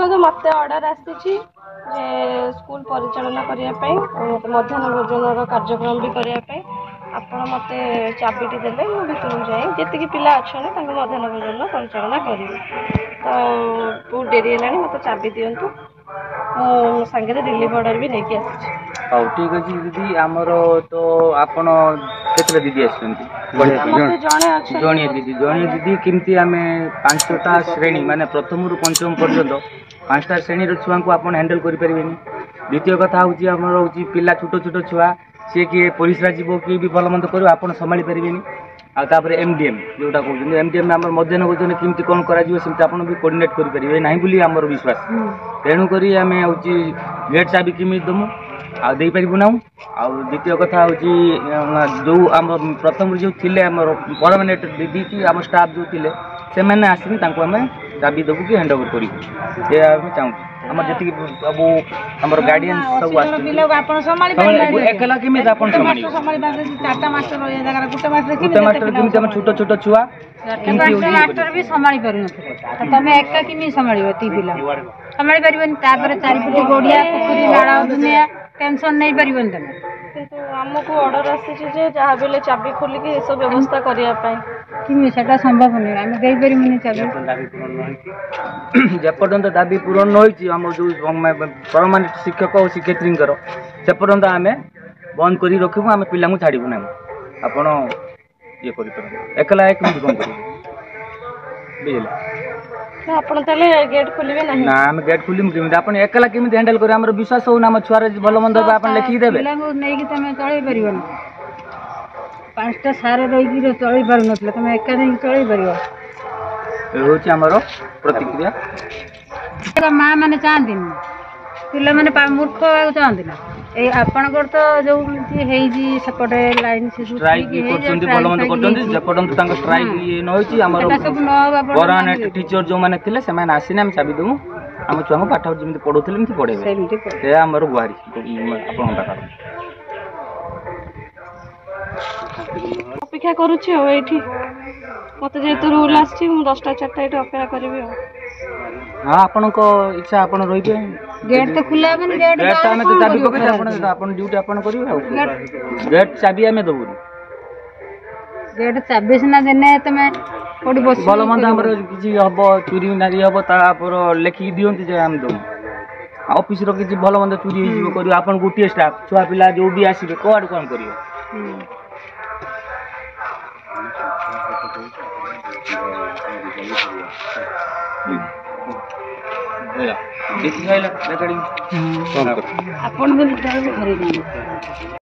देखो मत ऑर्डर आसी स्कूल परिचालना करने मध्याह्न भोजन कार्यक्रम भी करने आपण मत चाबिटी देले भर जाए जी पिला अच्छा मध्याह्न भोजन परिचालना करी तो बहुत डेरी है मत चाबी दिंतु सांगे रिलीफ ऑर्डर भी नहीं आसी। हाँ ठीक अच्छे दीदी आमर तो आपण के दीदी जड़े दीदी केमती आम 5टा श्रेणी माने प्रथम रु पंचम पर्यंत 5टा श्रेणी छुआ को आप हैंडल करें। द्वितीय कथा हूँ पिला छोट छोट छुआ सी किए परिश्रा जीव किए भी भल मंद कर आप संभाली पारे आपर एमडीएम जोटा कहते एमडीएम आम मध्याह्न भोजन केमती कौन कर भी कोर्डिनेट करेंगे ना बोली आमर विश्वास तेणुक आम हूँ गेट चाबी केमी दमु आईपारू ना द्वितीय कथा हूँ जो आम प्रथम जो थे आम परमानेंट दीदी कि आम स्टाफ जो थे से मैंने आसिक आम चाबी देवु कि हैंड ओवर करें चाहूँ आम जी सब आम गार्डियन सब एकला केमी गोटे मास्टर केमी आम छोट छोट छुआ मास्टर भी संभाली पार तुम एका केमी संभाल पिला संभाली पार चारिपटे गोड़िया पुखरी नाड़ दुनिया टेंशन नहीं पार तुम आमको ऑर्डर आसी जहाँ बेले चाबी खोलिक ये सब व्यवस्था करने सेटा संभव नहीं आम दे पारे चाबी जेपर्यंत दाबी पूरण होम जो परमानेंट शिक्षक और शिक्षयित्री से पर्यंत आम बंद कर रखू आम पिला छाड़ू ना आपण ये एकला एक मिनट कौन कर गेट खोलिबे नहीं ना आम गेट खोलमु केमिति आपण एकला केमिति हैंडल कर हमर विश्वास हो ना हम छुआर भल मंद आपण लिखि देबे पिला को नै कि तमे चलै परिबो ना 5टा सारे रही कि चलै पार नथले तमे एका नै चलै परिबो ए होची हमर प्रतिक्रिया मां माने चाहंदिन पिला माने मूर्ख होगा चाहती ना ए आपनकर तो जो हेई जी सेपटे लाइन से स्ट्राइक करछन्ती भल मंद करछन्ती जेपर्यंत तांका स्ट्राइक ये न होची हमर परमानेंट टीचर जो माने थिले से माने आसीने हम चाबी दमु हम छुआ को पाठ जेमिति पढौथिले एमिति पढेबे से हमर गुहारी आपन डाका अपेक्षा करूची हो एठी मते जेतु रूल आछि हम 10टा 4टा एठी अपेक्षा करबी हो। हां आपन को इच्छा आपन रहिबे गेट तो खुला मन गेट हमें तो चाबी पके आपन ड्यूटी आपन करिवे गेट चाबी हमें दबु गेट चाबी सिना देने तमे कोडी बस भल मंद हमर किछि हबो चोरी नारी हबो ता पर लेखि दियंती जे हम दम ऑफिस रो किछि भल मंद चोरी हिजो करियो आपन गोटे स्टाफ छुआ पिला जो भी आसीबे कोड कोन करियो देखि गइला रेकॉर्डिंग आपण बोली घरे